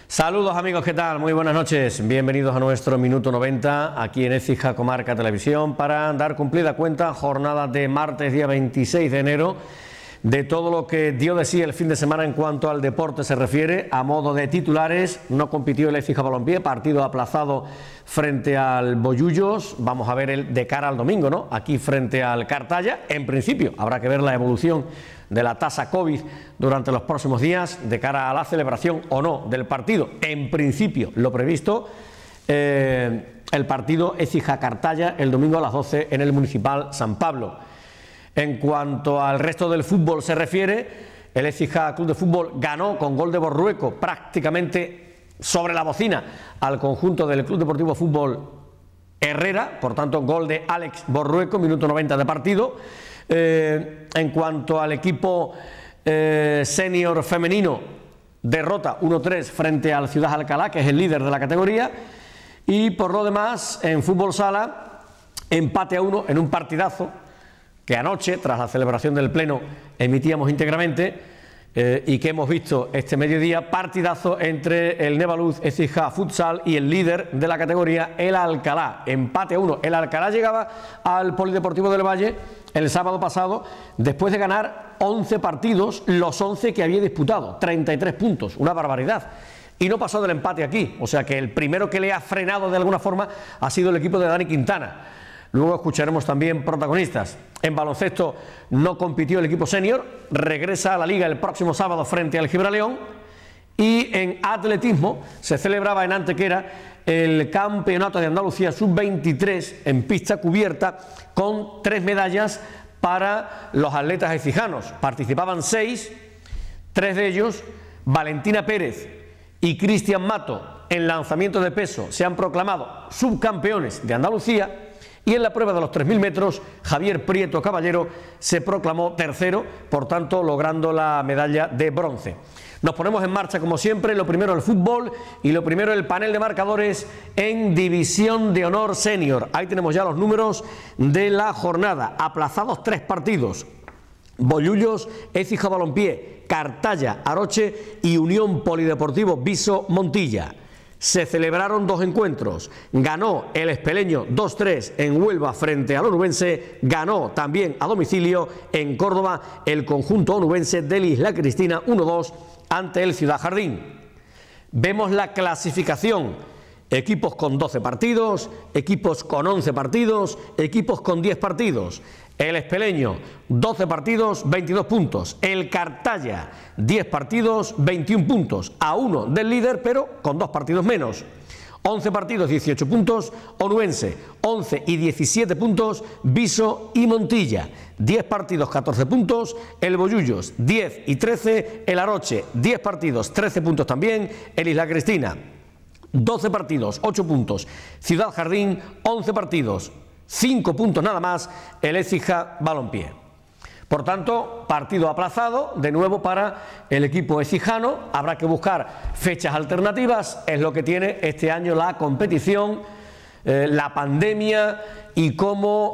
Saludos amigos, ¿qué tal? Muy buenas noches, bienvenidos a nuestro Minuto 90 aquí en Écija Comarca Televisión para dar cumplida cuenta, jornada de martes día 26 de enero, de todo lo que dio de sí el fin de semana en cuanto al deporte se refiere. A modo de titulares, no compitió el Écija Balompié, partido aplazado frente al Bollullos. Vamos a ver el de cara al domingo, ¿no? Aquí frente al Cartaya. En principio habrá que ver la evolución de la tasa COVID durante los próximos días de cara a la celebración o no del partido. En principio, lo previsto, el partido Écija-Cartaya el domingo a las 12 en el Municipal San Pablo. En cuanto al resto del fútbol se refiere, el Écija Club de Fútbol ganó con gol de Borrueco prácticamente sobre la bocina al conjunto del Club Deportivo Fútbol Herrera, por tanto gol de Alex Borrueco, minuto 90 de partido. En cuanto al equipo senior femenino, derrota 1-3 frente al Ciudad Alcalá, que es el líder de la categoría, y por lo demás en fútbol sala, empate a 1 en un partidazo que anoche, tras la celebración del pleno, emitíamos íntegramente y que hemos visto este mediodía, partidazo entre el Nevaluz Écija Futsal y el líder de la categoría, el Alcalá, empate a 1. El Alcalá llegaba al Polideportivo del Valle el sábado pasado después de ganar 11 partidos, los 11 que había disputado, 33 puntos, una barbaridad, y no pasó del empate aquí, o sea que el primero que le ha frenado de alguna forma ha sido el equipo de Dani Quintana. Luego escucharemos también protagonistas. En baloncesto no compitió el equipo senior, regresa a la liga el próximo sábado frente al Gibraleón, y en atletismo se celebraba en Antequera el Campeonato de Andalucía Sub-23 en pista cubierta con 3 medallas para los atletas écijanos. Participaban 6, 3 de ellos, Valentina Pérez y Cristian Mato, en lanzamiento de peso se han proclamado subcampeones de Andalucía, y en la prueba de los 3.000 metros Javier Prieto Caballero se proclamó tercero, por tanto logrando la medalla de bronce. Nos ponemos en marcha como siempre, lo primero el fútbol y lo primero el panel de marcadores en División de Honor Senior. Ahí tenemos ya los números de la jornada, aplazados 3 partidos: Bollullos, Écija Balompié, Cartaya, Aroche y Unión Polideportivo Viso Montilla. Se celebraron 2 encuentros, ganó el Espeleño 2-3 en Huelva frente al onubense, ganó también a domicilio en Córdoba el conjunto onubense del Isla Cristina 1-2 ante el Ciudad Jardín. Vemos la clasificación: equipos con 12 partidos, equipos con 11 partidos, equipos con 10 partidos. El Espeleño, 12 partidos, 22 puntos. El Cartaya, 10 partidos, 21 puntos. A 1 del líder, pero con 2 partidos menos. 11 partidos, 18 puntos. Onubense, 11 y 17 puntos. Viso y Montilla, 10 partidos, 14 puntos. El Bollullos, 10 y 13. El Aroche, 10 partidos, 13 puntos también. El Isla Cristina, 12 partidos, 8 puntos. Ciudad Jardín, 11 partidos, 5 puntos nada más, el Écija Balompié. Por tanto, partido aplazado de nuevo para el equipo écijano. Habrá que buscar fechas alternativas, es lo que tiene este año la competición, la pandemia y cómo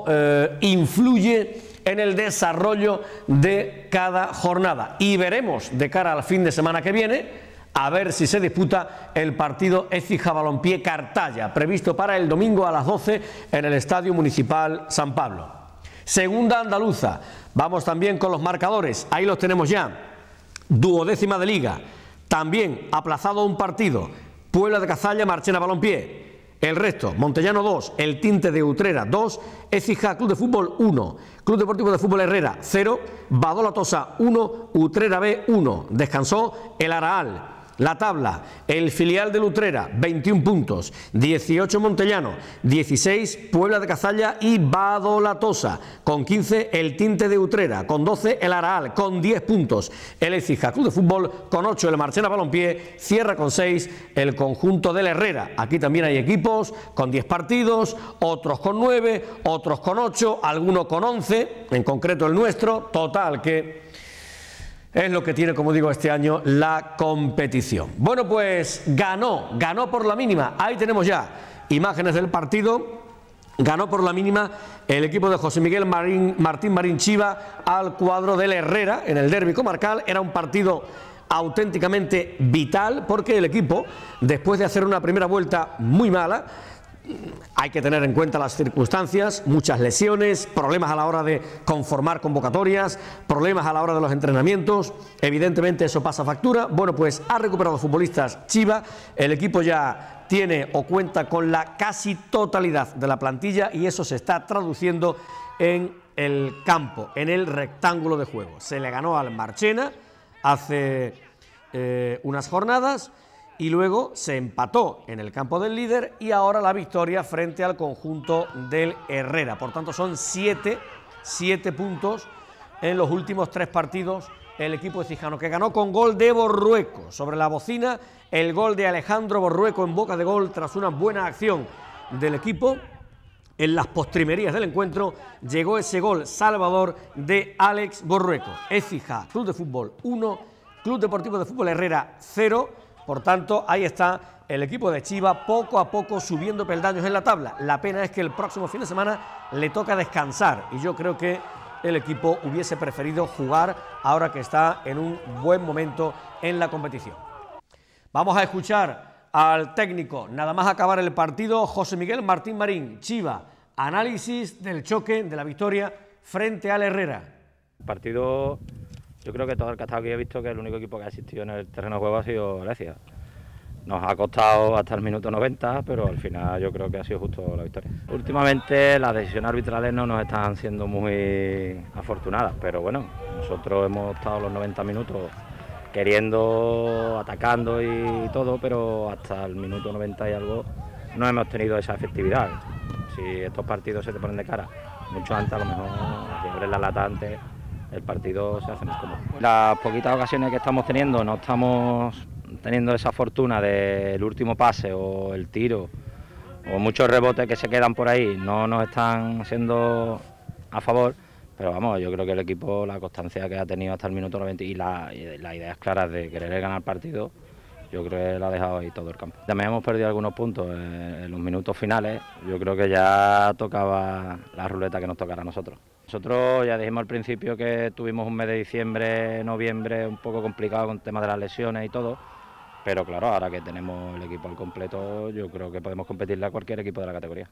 influye en el desarrollo de cada jornada. Y veremos de cara al fin de semana que viene a ver si se disputa el partido Écija Balompié Cartaya, previsto para el domingo a las 12 en el Estadio Municipal San Pablo. Segunda andaluza, vamos también con los marcadores, ahí los tenemos ya. 12ª de Liga, también aplazado un partido, Puebla de Cazalla, Marchena Balompié. El resto, Montellano 2, El Tinte de Utrera 2, Écija Club de Fútbol 1, Club Deportivo de Fútbol Herrera 0, Badola Tosa 1, Utrera B 1, descansó el Araal. La tabla, el filial de Utrera, 21 puntos, 18 Montellano, 16 Puebla de Cazalla y Badola Tosa, con 15 el Tinte de Utrera, con 12 el Araal, con 10 puntos el Écija Club de Fútbol, con 8 el Marchena Balompié, cierra con 6 el conjunto del Herrera. Aquí también hay equipos con 10 partidos, otros con 9, otros con 8, algunos con 11, en concreto el nuestro, total que es lo que tiene, como digo, este año la competición. Bueno, pues ganó por la mínima. Ahí tenemos ya imágenes del partido. Ganó por la mínima el equipo de José Miguel Martín Marín Chiva al cuadro del Herrera en el derbi comarcal. Era un partido auténticamente vital, porque el equipo, después de hacer una primera vuelta muy mala, hay que tener en cuenta las circunstancias, muchas lesiones, problemas a la hora de conformar convocatorias, problemas a la hora de los entrenamientos, evidentemente eso pasa factura. Bueno, pues ha recuperado futbolistas Chiva, el equipo ya tiene o cuenta con la casi totalidad de la plantilla y eso se está traduciendo en el campo, en el rectángulo de juego. Se le ganó al Marchena hace unas jornadas y luego se empató en el campo del líder y ahora la victoria frente al conjunto del Herrera. Por tanto, son 7 puntos en los últimos 3 partidos el equipo ecijano, que ganó con gol de Borrueco. Sobre la bocina, el gol de Alejandro Borrueco en boca de gol tras una buena acción del equipo. En las postrimerías del encuentro llegó ese gol salvador de Alex Borrueco. Écija, Club de Fútbol 1, Club Deportivo de Fútbol Herrera 0. Por tanto, ahí está el equipo de Chiva poco a poco subiendo peldaños en la tabla. La pena es que el próximo fin de semana le toca descansar y yo creo que el equipo hubiese preferido jugar ahora que está en un buen momento en la competición. Vamos a escuchar al técnico, nada más acabar el partido, José Miguel Martín Marín. Chiva, análisis del choque, de la victoria frente al Herrera. El partido, yo creo que todo el que ha estado aquí ha visto que el único equipo que ha existido en el terreno de juego ha sido Grecia. Nos ha costado hasta el minuto 90, pero al final yo creo que ha sido justo la victoria. Últimamente las decisiones arbitrales no nos están siendo muy afortunadas, pero bueno, nosotros hemos estado los 90 minutos queriendo, atacando y todo, pero hasta el minuto 90 y algo no hemos tenido esa efectividad. Si estos partidos se te ponen de cara mucho antes, a lo mejor si abres la lata antes, el partido se hace más cómodo. Las poquitas ocasiones que estamos teniendo, no estamos teniendo esa fortuna del último pase o el tiro o muchos rebotes que se quedan por ahí, no nos están siendo a favor, pero vamos, yo creo que el equipo, la constancia que ha tenido hasta el minuto 90 y las ideas claras de querer ganar el partido, yo creo que lo ha dejado ahí todo el campo. También hemos perdido algunos puntos en los minutos finales, yo creo que ya tocaba la ruleta que nos tocara a nosotros. Nosotros ya dijimos al principio que tuvimos un mes de diciembre, noviembre un poco complicado con el tema de las lesiones y todo, pero claro, ahora que tenemos el equipo al completo, yo creo que podemos competirle a cualquier equipo de la categoría.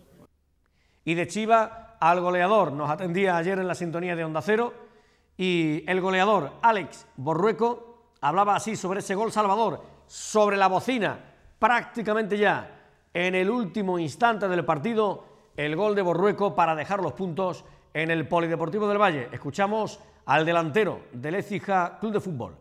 Y de Chiva al goleador, nos atendía ayer en la sintonía de Onda Cero, y el goleador Alex Borrueco hablaba así sobre ese gol salvador, sobre la bocina, prácticamente ya en el último instante del partido, el gol de Borrueco para dejar los puntos en el Polideportivo del Valle. Escuchamos al delantero del Écija Club de Fútbol.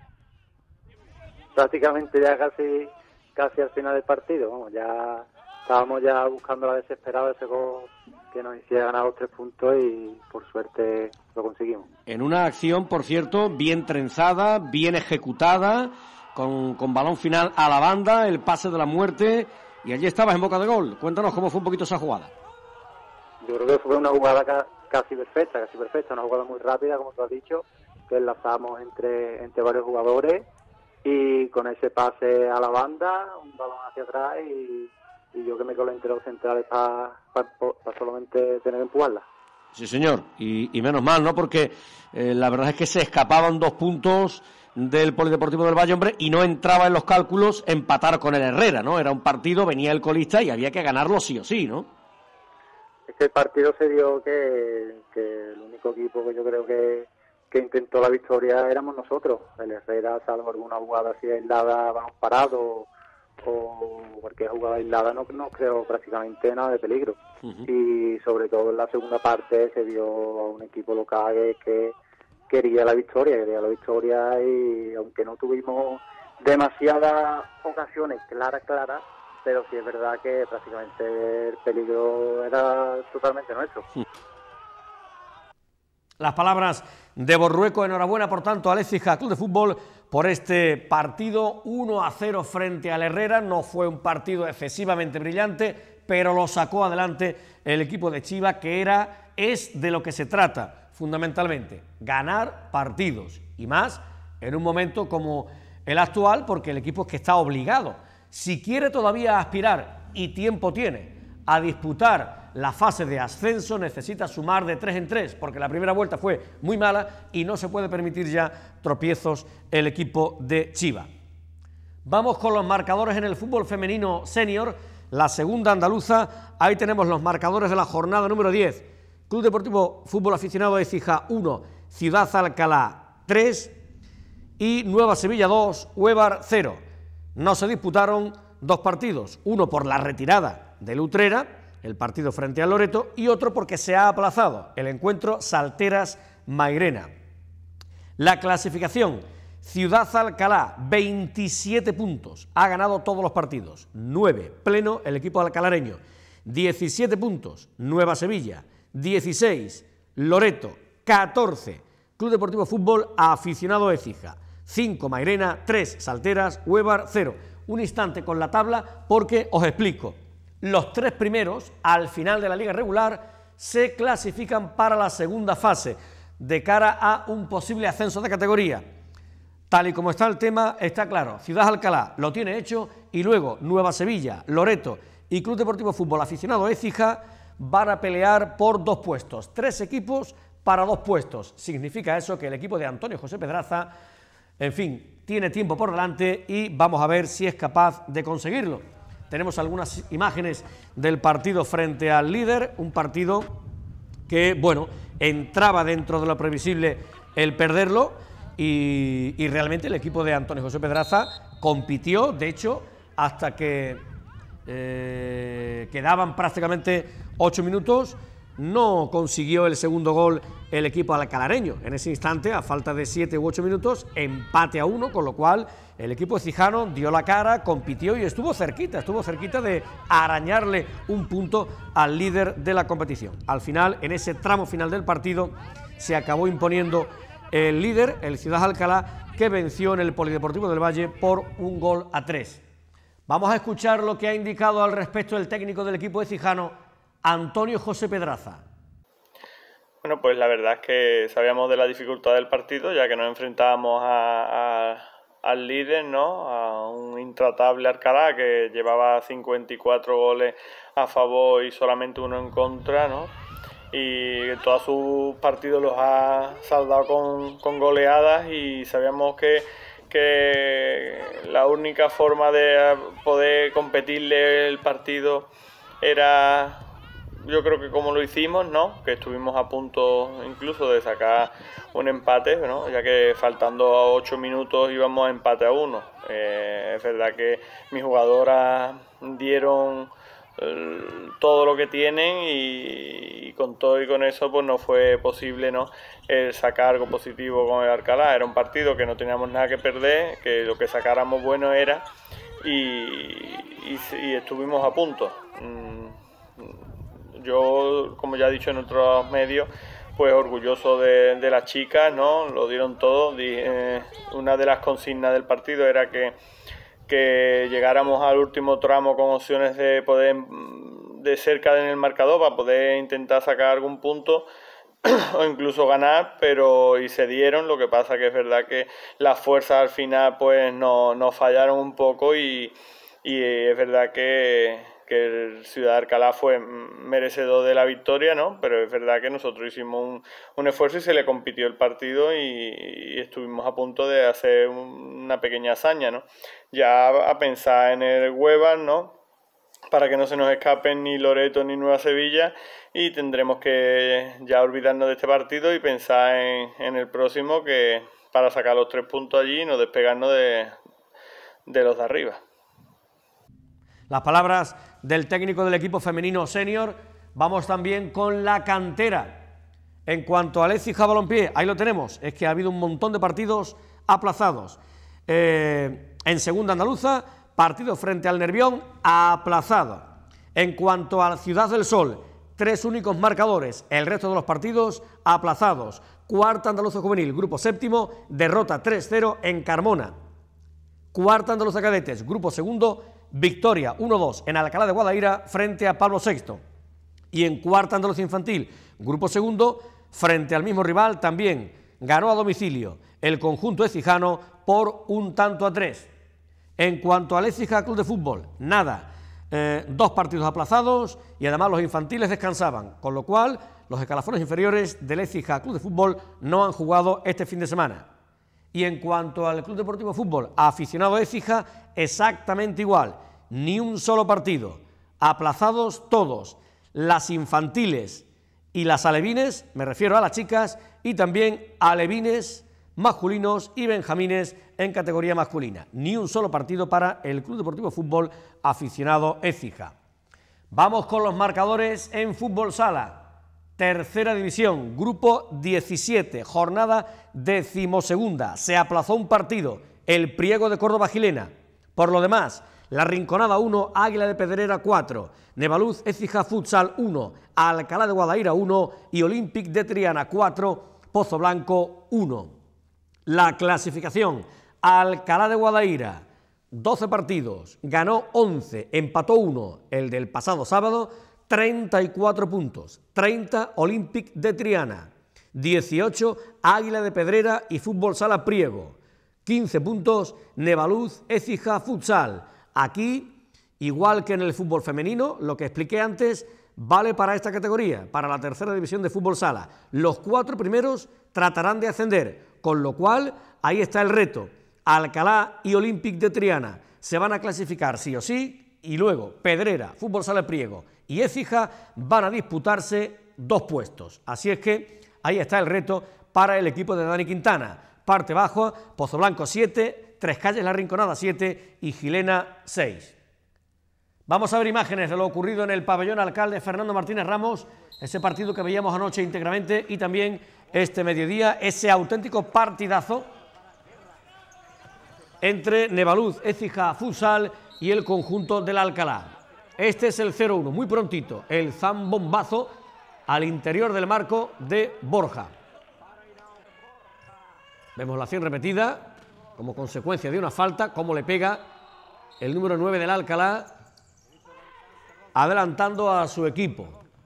Prácticamente ya casi al final del partido, vamos, ya estábamos ya buscando la desesperada ese gol que nos hiciera ganar los 3 puntos y por suerte lo conseguimos. En una acción, por cierto, bien trenzada, bien ejecutada, con balón final a la banda, el pase de la muerte, y allí estabas en boca de gol. Cuéntanos cómo fue un poquito esa jugada. Yo creo que fue una jugada casi perfecta, una jugada muy rápida, como tú has dicho, que enlazamos entre varios jugadores y con ese pase a la banda, un balón hacia atrás y yo que me colé entre los centrales para solamente tener que empujarla. Sí, señor, y menos mal, ¿no? Porque la verdad es que se escapaban 2 puntos del Polideportivo del Valle, hombre, y no entraba en los cálculos empatar con el Herrera, ¿no? Era un partido, venía el colista y había que ganarlo sí o sí, ¿no? Es que el partido se dio que el único equipo que yo creo que intentó la victoria éramos nosotros. El Herrera, salvo alguna jugada así aislada, vamos parados, o cualquier jugada aislada, no creo prácticamente nada de peligro. Y sobre todo en la segunda parte se vio a un equipo local que quería la victoria y aunque no tuvimos demasiadas ocasiones claras, pero sí es verdad que prácticamente el peligro era totalmente nuestro. Las palabras de Borrueco, enhorabuena por tanto al Écija Club de Fútbol por este partido 1-0 frente al Herrera. No fue un partido excesivamente brillante, pero lo sacó adelante el equipo de Chiva, que es de lo que se trata fundamentalmente, ganar partidos, y más en un momento como el actual, porque el equipo es que está obligado, si quiere todavía aspirar, y tiempo tiene, a disputar la fase de ascenso necesita sumar de 3 en 3, porque la primera vuelta fue muy mala y no se puede permitir ya tropiezos el equipo de Chiva. Vamos con los marcadores en el fútbol femenino senior, la segunda andaluza. Ahí tenemos los marcadores de la jornada número 10. Club Deportivo Fútbol Aficionado de Écija 1, Ciudad Alcalá 3 y Nueva Sevilla 2, Huévar 0. No se disputaron dos partidos, uno por la retirada del Utrera, el partido frente al Loreto, y otro porque se ha aplazado el encuentro Salteras-Mairena. La clasificación: Ciudad Alcalá, 27 puntos, ha ganado todos los partidos, 9 pleno el equipo alcalareño, 17 puntos Nueva Sevilla, 16 Loreto, 14 Club Deportivo Fútbol Aficionado Écija, 5 Mairena, 3 Salteras, Huévar 0. Un instante con la tabla porque os explico. Los 3 primeros, al final de la liga regular, se clasifican para la segunda fase, de cara a un posible ascenso de categoría. Tal y como está el tema, está claro, Ciudad Alcalá lo tiene hecho y luego Nueva Sevilla, Loreto y Club Deportivo Fútbol Aficionado Écija van a pelear por 2 puestos. 3 equipos para 2 puestos. Significa eso que el equipo de Antonio José Pedraza, en fin, tiene tiempo por delante y vamos a ver si es capaz de conseguirlo. Tenemos algunas imágenes del partido frente al líder, un partido que, bueno, entraba dentro de lo previsible el perderlo y realmente el equipo de Antonio José Pedraza compitió, de hecho, hasta que quedaban prácticamente 8 minutos, no consiguió el segundo gol el equipo alcalareño. En ese instante, a falta de 7 u 8 minutos, empate a 1, con lo cual el equipo ecijano dio la cara, compitió y estuvo cerquita de arañarle un punto al líder de la competición. Al final, en ese tramo final del partido, se acabó imponiendo el líder, el Ciudad Alcalá, que venció en el Polideportivo del Valle por 1-3. Vamos a escuchar lo que ha indicado al respecto el técnico del equipo ecijano, Antonio José Pedraza. Bueno, pues la verdad es que sabíamos de la dificultad del partido, ya que nos enfrentábamos al líder, ¿no? A un intratable Alcalá que llevaba 54 goles a favor y solamente 1 en contra, ¿no? Y todos sus partidos los ha saldado con goleadas y sabíamos que la única forma de poder competirle el partido era, yo creo que como lo hicimos, ¿no? Que estuvimos a punto incluso de sacar un empate, ¿no? Ya que faltando 8 minutos íbamos a empate a 1. Es verdad que mis jugadoras dieron todo lo que tienen y con todo y con eso pues no fue posible, ¿no? El sacar algo positivo con el Alcalá. Era un partido que no teníamos nada que perder, que lo que sacáramos bueno era y estuvimos a punto. Yo, como ya he dicho en otros medios, pues orgulloso de las chicas, ¿no? Lo dieron todo. Una de las consignas del partido era que llegáramos al último tramo con opciones de poder de cerca en el marcador para poder intentar sacar algún punto o incluso ganar, y se dieron. Lo que pasa que es verdad que las fuerzas al final pues nos fallaron un poco y es verdad que el Ciudad Alcalá fue merecedor de la victoria, ¿no? Pero es verdad que nosotros hicimos un esfuerzo y se le compitió el partido y estuvimos a punto de hacer una pequeña hazaña, ¿no? Ya a pensar en el Huévar, ¿no? Para que no se nos escapen ni Loreto ni Nueva Sevilla y tendremos que ya olvidarnos de este partido y pensar en el próximo, que para sacar los 3 puntos allí y no despegarnos de los de arriba. Las palabras del técnico del equipo femenino senior. Vamos también con la cantera. En cuanto al Écija Balompié, ahí lo tenemos, es que ha habido un montón de partidos aplazados. En segunda andaluza, partido frente al Nervión aplazado. En cuanto a Ciudad del Sol, 3 únicos marcadores, el resto de los partidos aplazados. Cuarta andaluza juvenil, grupo séptimo, derrota 3-0 en Carmona. Cuarta andaluza cadetes, grupo segundo, victoria 1-2 en Alcalá de Guadaira frente a Pablo VI. Y en cuarta andaluza infantil, grupo segundo, frente al mismo rival, también ganó a domicilio el conjunto ecijano por 1-3. En cuanto al Écija Club de Fútbol, nada. 2 partidos aplazados y además los infantiles descansaban, con lo cual los escalafones inferiores del Écija Club de Fútbol no han jugado este fin de semana. Y en cuanto al Club Deportivo Fútbol aficionado a Écija, exactamente igual, ni un solo partido, aplazados todos, las infantiles y las alevines, me refiero a las chicas, y también alevines masculinos y benjamines en categoría masculina. Ni un solo partido para el Club Deportivo Fútbol aficionado Écija. Vamos con los marcadores en fútbol sala. Tercera división, grupo 17, jornada 12ª. Se aplazó un partido, el Priego de Córdoba Gilena. Por lo demás, La Rinconada 1, Águila de Pedrera 4, Nevaluz Écija Futsal 1, Alcalá de Guadaira 1 y Olympic de Triana 4, Pozo Blanco 1. La clasificación: Alcalá de Guadaira, 12 partidos, ganó 11, empató 1, el del pasado sábado, 34 puntos, 30 Olympic de Triana, 18 Águila de Pedrera y Fútbol Sala Priego, 15 puntos Nevaluz Écija Futsal. Aquí, igual que en el fútbol femenino, lo que expliqué antes vale para esta categoría, para la tercera división de fútbol sala. Los 4 primeros tratarán de ascender, con lo cual ahí está el reto. Alcalá y Olympic de Triana se van a clasificar sí o sí, y luego Pedrera, Fútbol Sala Priego y Écija van a disputarse 2 puestos. Así es que ahí está el reto para el equipo de Dani Quintana. Parte baja, Pozo Blanco 7, Tres Calles La Rinconada 7 y Gilena 6. Vamos a ver imágenes de lo ocurrido en el pabellón Alcalde Fernando Martínez Ramos, ese partido que veíamos anoche íntegramente y también este mediodía, ese auténtico partidazo entre Nevaluz Écija Futsal y el conjunto del Alcalá. Este es el 0-1, muy prontito, el zambombazo al interior del marco de Borja. Vemos la acción repetida como consecuencia de una falta, cómo le pega el número 9 del Alcalá, adelantando a su equipo.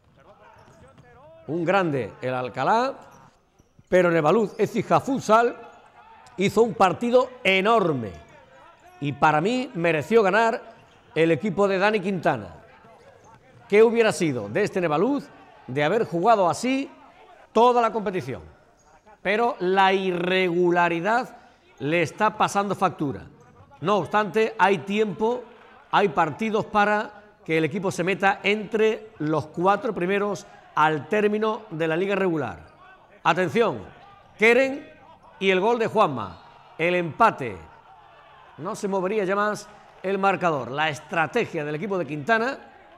Un grande el Alcalá, pero Nevaluz Écija Futsal hizo un partido enorme y para mí mereció ganar el equipo de Dani Quintana. ¿Qué hubiera sido de este Nevaluz de haber jugado así toda la competición? Pero la irregularidad le está pasando factura. No obstante, hay tiempo, hay partidos para que el equipo se meta entre los 4 primeros al término de la liga regular. Atención, Keren y el gol de Juanma, el empate. No se movería ya más el marcador. La estrategia del equipo de Quintana,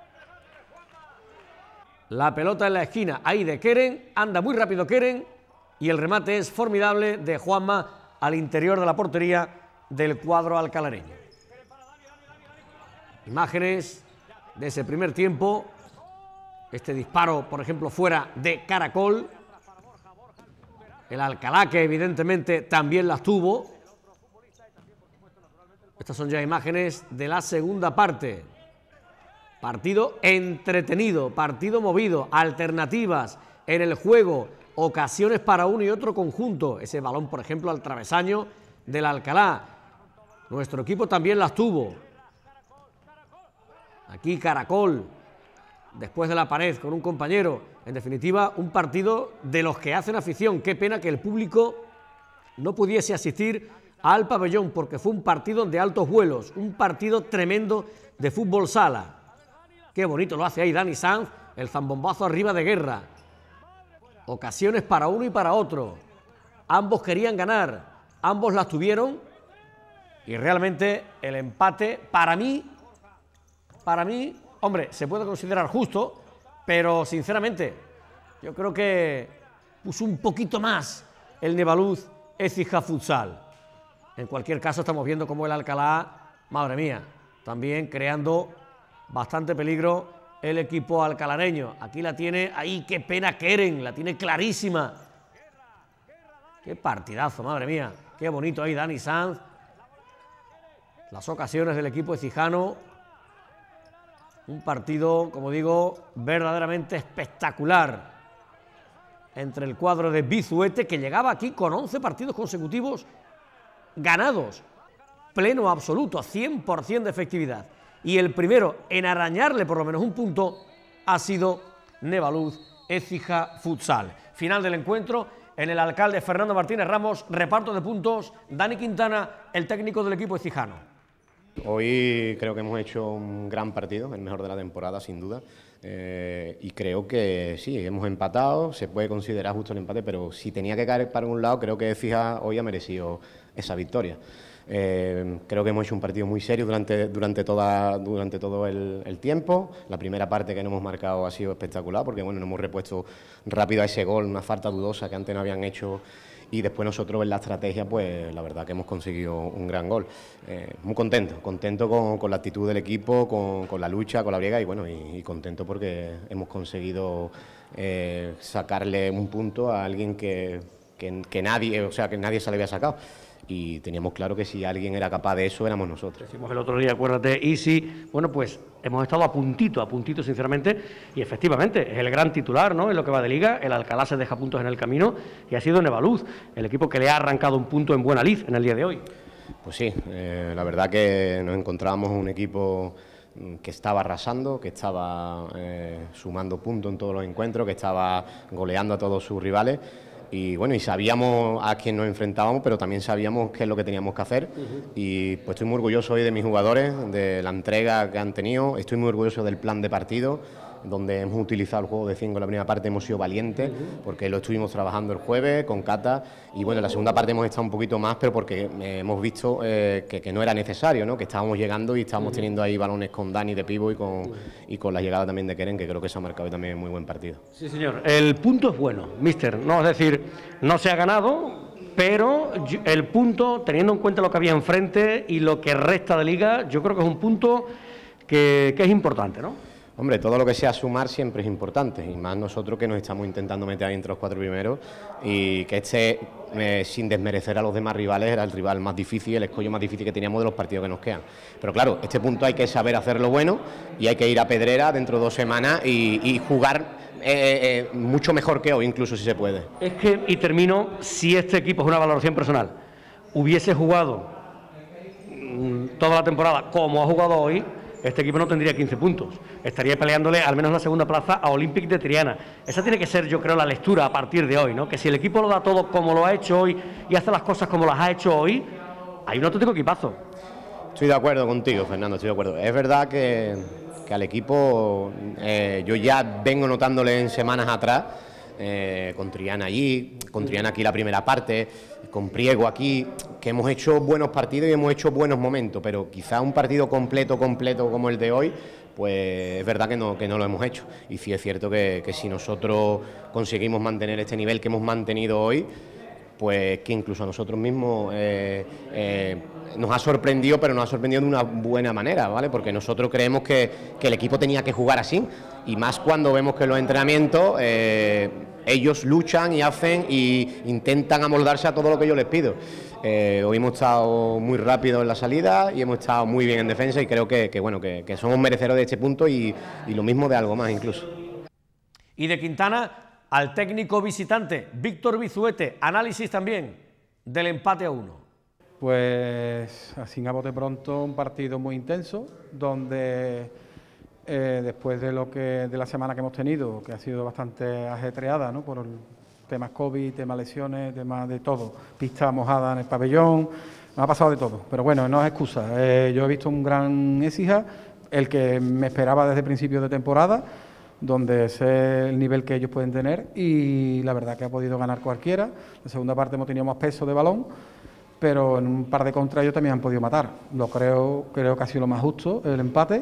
la pelota en la esquina ahí de Keren, anda muy rápido Keren y el remate es formidable de Juanma al interior de la portería del cuadro alcalareño. Imágenes de ese primer tiempo, este disparo por ejemplo fuera de Caracol, el Alcalá que evidentemente también las tuvo. Estas son ya imágenes de la segunda parte. Partido entretenido, partido movido, alternativas en el juego, ocasiones para uno y otro conjunto. Ese balón, por ejemplo, al travesaño del Alcalá. Nuestro equipo también las tuvo. Aquí Caracol, después de la pared con un compañero. En definitiva, un partido de los que hacen afición. Qué pena que el público no pudiese asistir al pabellón, porque fue un partido de altos vuelos, un partido tremendo de fútbol sala. Qué bonito lo hace ahí Dani Sanz, el zambombazo arriba de Guerra. Ocasiones para uno y para otro. Ambos querían ganar, ambos las tuvieron y realmente el empate para mí, hombre, se puede considerar justo, pero sinceramente yo creo que puso un poquito más el Nevaluz Écija Futsal. En cualquier caso estamos viendo cómo el Alcalá, madre mía, también creando bastante peligro el equipo alcalareño. Aquí la tiene, ahí qué pena Keren, la tiene clarísima. Qué partidazo, madre mía, qué bonito ahí Dani Sanz. Las ocasiones del equipo ecijano. Un partido, como digo, verdaderamente espectacular entre el cuadro de Bizuete, que llegaba aquí con 11 partidos consecutivos ganados, pleno absoluto, 100% de efectividad. y el primero en arañarle por lo menos un punto ha sido Nevaluz Écija Futsal. Final del encuentro en el alcalde Fernando Martínez Ramos, reparto de puntos, Dani Quintana, el técnico del equipo ecijano. Hoy creo que hemos hecho un gran partido, el mejor de la temporada sin duda, y creo que sí, hemos empatado, se puede considerar justo el empate, pero si tenía que caer para un lado, creo que Écija hoy ha merecido esa victoria. Creo que hemos hecho un partido muy serio durante todo el tiempo. La primera parte que nos hemos marcado ha sido espectacular porque bueno, nos hemos repuesto rápido a ese gol, una falta dudosa que antes no habían hecho, y después nosotros en la estrategia pues la verdad que hemos conseguido un gran gol. Muy contento con la actitud del equipo, con la lucha, con la briega, y bueno, y contento porque hemos conseguido sacarle un punto a alguien que nadie se le había sacado. Y teníamos claro que si alguien era capaz de eso éramos nosotros. Decimos el otro día, acuérdate, Isi, bueno, pues hemos estado a puntito, sinceramente, y efectivamente es el gran titular, ¿no?, en lo que va de Liga. El Alcalá se deja puntos en el camino y ha sido Nevaluz, el equipo que le ha arrancado un punto en buena lid en el día de hoy. Pues sí, la verdad que nos encontrábamos un equipo que estaba arrasando, que estaba sumando puntos en todos los encuentros, que estaba goleando a todos sus rivales. Y bueno, y sabíamos a quién nos enfrentábamos, pero también sabíamos qué es lo que teníamos que hacer. Y pues estoy muy orgulloso hoy de mis jugadores, de la entrega que han tenido. Estoy muy orgulloso del plan de partido, donde hemos utilizado el juego de 5 en la primera parte, hemos sido valientes, porque lo estuvimos trabajando el jueves con Cata, y bueno, en la segunda parte hemos estado un poquito más, pero porque hemos visto que no era necesario, ¿no?, que estábamos llegando y estábamos teniendo ahí balones con Dani de pivo y con la llegada también de Keren, que creo que se ha marcado también muy buen partido. Sí, señor, el punto es bueno, míster, no, es decir, no se ha ganado, pero el punto, teniendo en cuenta lo que había enfrente y lo que resta de Liga, yo creo que es un punto que es importante, ¿no? Hombre, todo lo que sea sumar siempre es importante, y más nosotros que nos estamos intentando meter ahí entre los 4 primeros, y que sin desmerecer a los demás rivales, era el rival más difícil, el escollo más difícil que teníamos de los partidos que nos quedan. Pero claro, este punto hay que saber hacerlo bueno, y hay que ir a Pedrera dentro de 2 semanas y jugar mucho mejor que hoy, incluso si se puede. Es que, y termino, si este equipo es una valoración personal, hubiese jugado toda la temporada como ha jugado hoy, este equipo no tendría 15 puntos, estaría peleándole al menos la segunda plaza a Olympique de Triana. Esa tiene que ser, yo creo, la lectura a partir de hoy, ¿no?, que si el equipo lo da todo como lo ha hecho hoy y hace las cosas como las ha hecho hoy, hay un auténtico equipazo. Estoy de acuerdo contigo, Fernando, estoy de acuerdo. Es verdad que al equipo yo ya vengo notándole en semanas atrás, con Triana allí, con Triana aquí la primera parte, con Priego aquí, que hemos hecho buenos partidos y hemos hecho buenos momentos, pero quizá un partido completo como el de hoy, pues es verdad que no lo hemos hecho. Y sí es cierto que si nosotros conseguimos mantener este nivel que hemos mantenido hoy, pues que incluso a nosotros mismos nos ha sorprendido, pero nos ha sorprendido de una buena manera, ¿vale? Porque nosotros creemos que el equipo tenía que jugar así, y más cuando vemos que en los entrenamientos ellos luchan y hacen y intentan amoldarse a todo lo que yo les pido. Hoy hemos estado muy rápido en la salida y hemos estado muy bien en defensa, y creo que somos merecedores de este punto y lo mismo de algo más incluso. Y de Quintana al técnico visitante, Víctor Bizuete, análisis también del empate a 1. Pues así a bote pronto, un partido muy intenso, donde después de la semana que hemos tenido, que ha sido bastante ajetreada, ¿no?, por temas COVID, temas lesiones, temas de todo, pista mojada en el pabellón, nos ha pasado de todo, pero bueno, no es excusa. Yo he visto un gran Écija, el que me esperaba desde principios de temporada, donde sé el nivel que ellos pueden tener, y la verdad que ha podido ganar cualquiera. La segunda parte hemos tenido más peso de balón, pero en un par de contras ellos también han podido matar. Creo que ha sido lo más justo, el empate,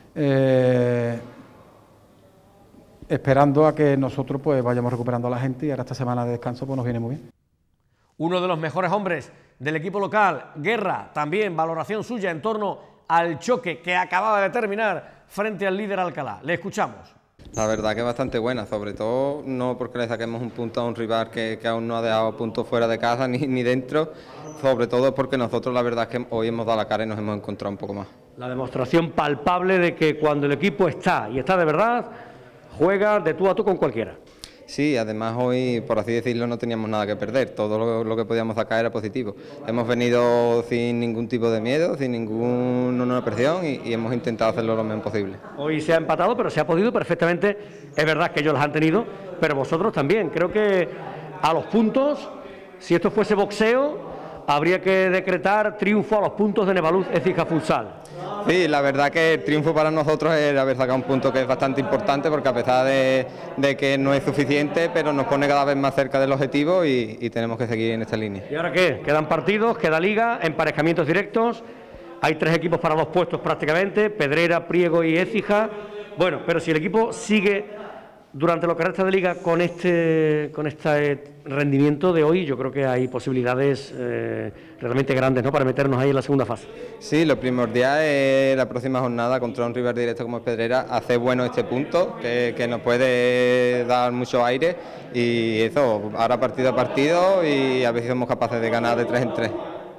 esperando a que nosotros pues vayamos recuperando a la gente, y ahora esta semana de descanso pues nos viene muy bien. Uno de los mejores hombres del equipo local, Guerra, también valoración suya en torno al choque que acababa de terminar frente al líder Alcalá. Le escuchamos. La verdad que es bastante buena, sobre todo no porque le saquemos un punto a un rival que aún no ha dejado puntos fuera de casa ni dentro, sobre todo porque nosotros la verdad es que hoy hemos dado la cara y nos hemos encontrado un poco más. La demostración palpable de que cuando el equipo está, y está de verdad, juega de tú a tú con cualquiera. Sí, además hoy, por así decirlo, no teníamos nada que perder, todo lo que podíamos sacar era positivo. Hemos venido sin ningún tipo de miedo, sin ninguna presión y hemos intentado hacerlo lo mejor posible. Hoy se ha empatado, pero se ha podido perfectamente. Es verdad que ellos las han tenido, pero vosotros también. Creo que a los puntos, si esto fuese boxeo, habría que decretar triunfo a los puntos de Nevaluz Écija Futsal. Sí, la verdad que el triunfo para nosotros es haber sacado un punto que es bastante importante, porque a pesar de que no es suficiente, pero nos pone cada vez más cerca del objetivo y tenemos que seguir en esta línea. ¿Y ahora qué? Quedan partidos, queda liga, emparejamientos directos, hay 3 equipos para 2 puestos prácticamente, Pedrera, Priego y Écija. Bueno, pero si el equipo sigue durante lo que resta de liga con este rendimiento de hoy, yo creo que hay posibilidades realmente grandes, ¿no?, para meternos ahí en la segunda fase. Sí, lo primordial es la próxima jornada contra un rival directo como es Pedrera, hacer bueno este punto, que nos puede dar mucho aire, y eso, ahora partido a partido, y a ver si somos capaces de ganar de 3 en 3.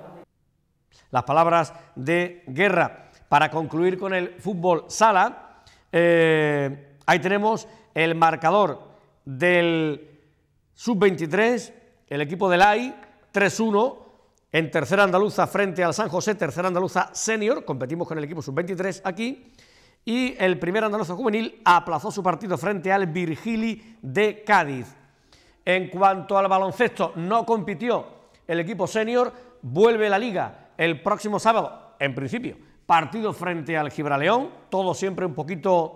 Las palabras de Guerra. Para concluir con el fútbol sala, ahí tenemos el marcador del sub-23, el equipo del AI, 3-1 en tercera andaluza frente al San José, tercera andaluza senior, competimos con el equipo sub-23 aquí, y el primer andaluza juvenil aplazó su partido frente al Virgili de Cádiz. En cuanto al baloncesto, no compitió el equipo senior, vuelve la liga el próximo sábado, en principio, partido frente al Gibraleón, todo siempre un poquito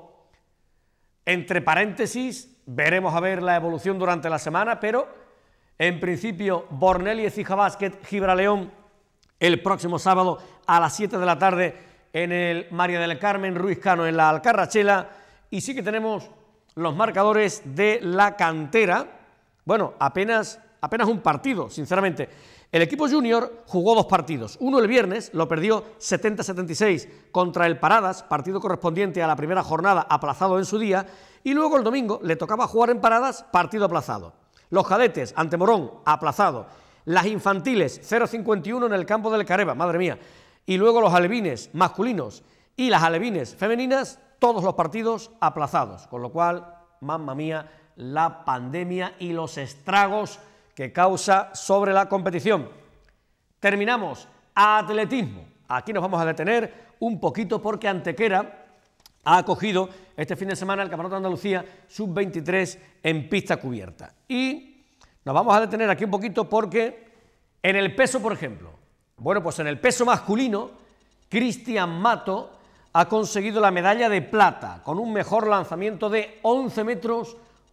entre paréntesis, veremos a ver la evolución durante la semana, pero en principio Bornel y Écija Basket, Gibraleón, el próximo sábado a las 7 de la tarde en el María del Carmen Ruiz Cano en la Alcarrachela, y sí que tenemos los marcadores de la cantera. Bueno, apenas un partido, sinceramente. El equipo junior jugó 2 partidos, uno el viernes, lo perdió 70-76 contra el Paradas, partido correspondiente a la primera jornada aplazado en su día, y luego el domingo le tocaba jugar en Paradas, partido aplazado. Los cadetes ante Morón, aplazado. Las infantiles, 0-51 en el campo del Careva, madre mía. Y luego los alevines masculinos y las alevines femeninas, todos los partidos aplazados, con lo cual, mamma mía, la pandemia y los estragos que causa sobre la competición. Terminamos. Atletismo. Aquí nos vamos a detener un poquito porque Antequera ha acogido este fin de semana el Campeonato de Andalucía sub-23 en pista cubierta. Y nos vamos a detener aquí un poquito porque en el peso, por ejemplo, bueno, pues en el peso masculino, Cristian Mato ha conseguido la medalla de plata con un mejor lanzamiento de 11 metros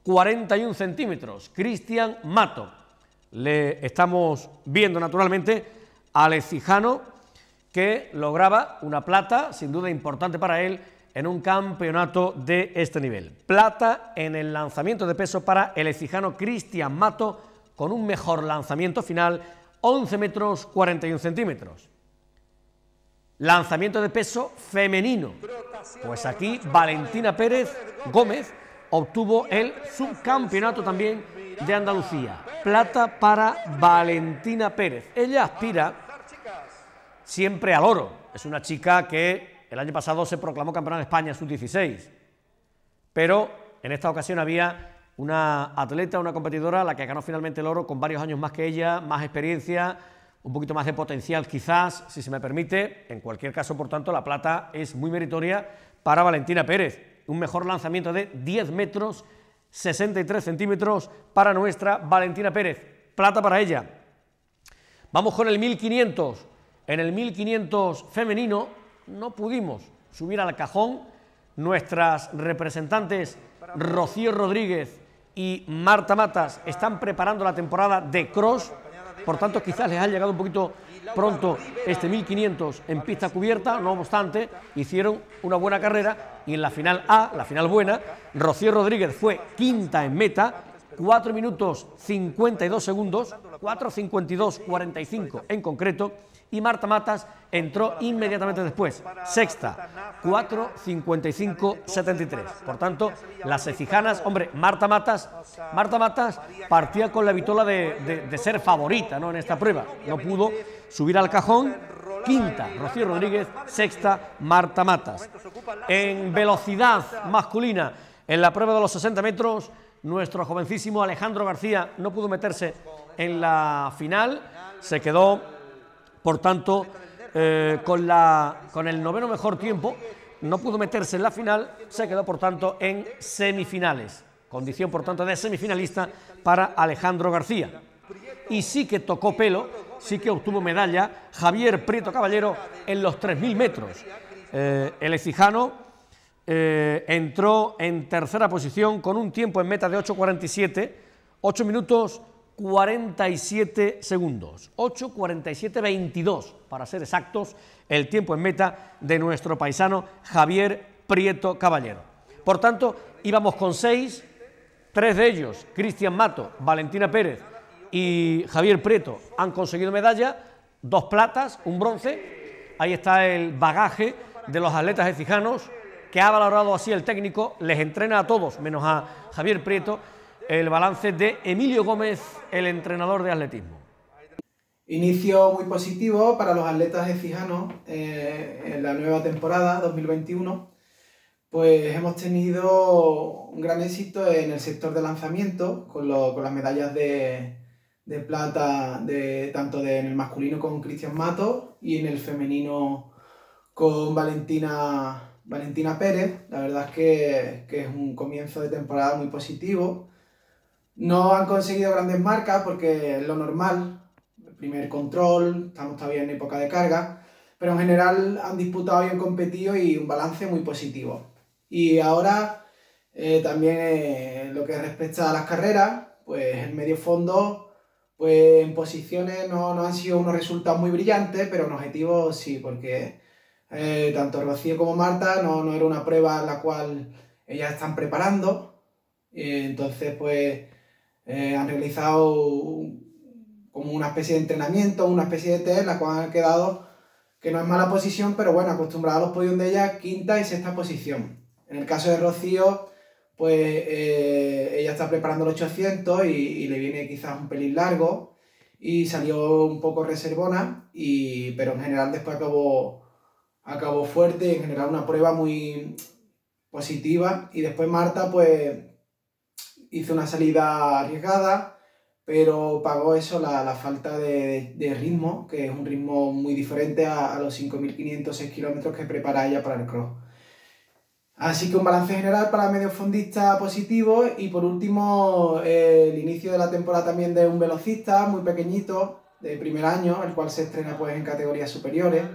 41 centímetros. Cristian Mato. Le estamos viendo naturalmente al ecijano que lograba una plata, sin duda importante para él, en un campeonato de este nivel. Plata en el lanzamiento de peso para el ecijano Cristian Mato, con un mejor lanzamiento final, 11 metros 41 centímetros. Lanzamiento de peso femenino. Pues aquí Valentina Pérez Gómez obtuvo el subcampeonato también de Andalucía. Plata para Valentina Pérez. Ella aspira siempre al oro. Es una chica que el año pasado se proclamó campeona de España sub-16. Pero en esta ocasión había una atleta, una competidora, la que ganó finalmente el oro con varios años más que ella, más experiencia, un poquito más de potencial quizás, si se me permite. En cualquier caso, por tanto, la plata es muy meritoria para Valentina Pérez. Un mejor lanzamiento de 10 metros 63 centímetros para nuestra Valentina Pérez. Plata para ella. Vamos con el 1500. En el 1500 femenino no pudimos subir al cajón. Nuestras representantes Rocío Rodríguez y Marta Matas están preparando la temporada de cross, por tanto quizás les ha llegado un poquito pronto este 1500 en pista cubierta. No obstante, hicieron una buena carrera y en la final A, la final buena, Rocío Rodríguez fue quinta en meta, 4 minutos 52 segundos, 4:52:45 en concreto, y Marta Matas entró inmediatamente después, sexta, 4:55:73. Por tanto, las ecijanas, hombre, Marta Matas partía con la vitola de ser favorita, ¿no?, en esta prueba. No pudo subir al cajón. Quinta, Rocío Rodríguez. Sexta, Marta Matas. En velocidad masculina, en la prueba de los 60 metros, nuestro jovencísimo Alejandro García no pudo meterse en la final, se quedó, por tanto, con el noveno mejor tiempo, no pudo meterse en la final, se quedó, por tanto, en semifinales. Condición, por tanto, de semifinalista para Alejandro García. Y sí que tocó pelo, sí que obtuvo medalla Javier Prieto Caballero en los 3.000 metros. El ecijano entró en tercera posición con un tiempo en meta de 8:47, 8 minutos 47 segundos, 8:47:22 para ser exactos, el tiempo en meta de nuestro paisano Javier Prieto Caballero. Por tanto, íbamos con 6, 3 de ellos, Cristian Mato, Valentina Pérez y Javier Prieto, han conseguido medalla, 2 platas, un bronce. Ahí está el bagaje de los atletas ecijanos, que ha valorado así el técnico, les entrena a todos, menos a Javier Prieto, el balance de Emilio Gómez, el entrenador de atletismo. Inicio muy positivo para los atletas ecijanos en la nueva temporada 2021. Pues hemos tenido un gran éxito en el sector de lanzamiento, con las medallas de plata tanto en el masculino con Cristian Mato y en el femenino con Valentina Pérez. La verdad es que es un comienzo de temporada muy positivo. No han conseguido grandes marcas porque es lo normal, el primer control, estamos todavía en época de carga, pero en general han disputado y han competido y un balance muy positivo. Y ahora también lo que respecta a las carreras, pues el medio fondo, pues en posiciones no han sido unos resultados muy brillantes, pero en objetivos sí, porque tanto Rocío como Marta no era una prueba en la cual ellas están preparando, entonces pues han realizado como una especie de entrenamiento, una especie de test, en la cual han quedado, que no es mala posición, pero bueno, acostumbrada a los podios de ellas, quinta y sexta posición. En el caso de Rocío, pues ella está preparando el 800 y le viene quizás un pelín largo y salió un poco reservona, pero en general después acabó fuerte y en general una prueba muy positiva. Y después Marta pues hizo una salida arriesgada, pero pagó eso la falta de ritmo, que es un ritmo muy diferente a los 5.506 kilómetros que prepara ella para el cross. Así que un balance general para mediofondista positivo. Y por último, el inicio de la temporada también de un velocista muy pequeñito, de primer año, el cual se estrena pues en categorías superiores.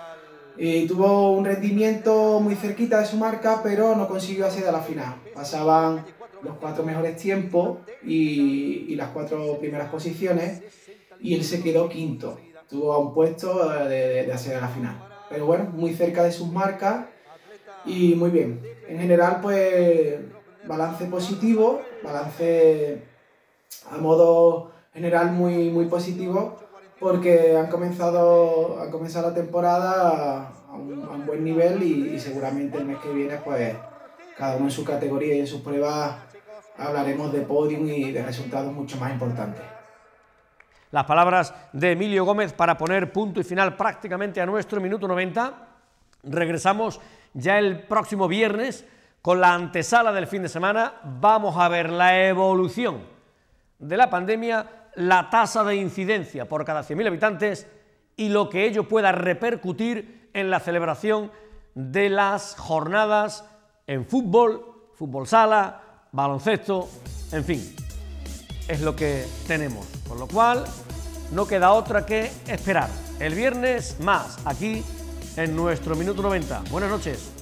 Tuvo un rendimiento muy cerquita de su marca, pero no consiguió acceder a la final. Pasaban los 4 mejores tiempos y las 4 primeras posiciones, y él se quedó quinto. Estuvo a un puesto de acceder a la final. Pero bueno, muy cerca de sus marcas y muy bien. En general, pues balance positivo, balance a modo general muy positivo, porque han comenzado la temporada a un buen nivel y seguramente el mes que viene, pues cada uno en su categoría y en sus pruebas hablaremos de podium y de resultados mucho más importantes. Las palabras de Emilio Gómez para poner punto y final prácticamente a nuestro minuto 90. Regresamos ya el próximo viernes con la antesala del fin de semana. Vamos a ver la evolución de la pandemia, la tasa de incidencia por cada 100.000 habitantes y lo que ello pueda repercutir en la celebración de las jornadas en fútbol, fútbol sala, baloncesto, en fin, es lo que tenemos, con lo cual no queda otra que esperar. El viernes más, aquí en nuestro Minuto 90. Buenas noches.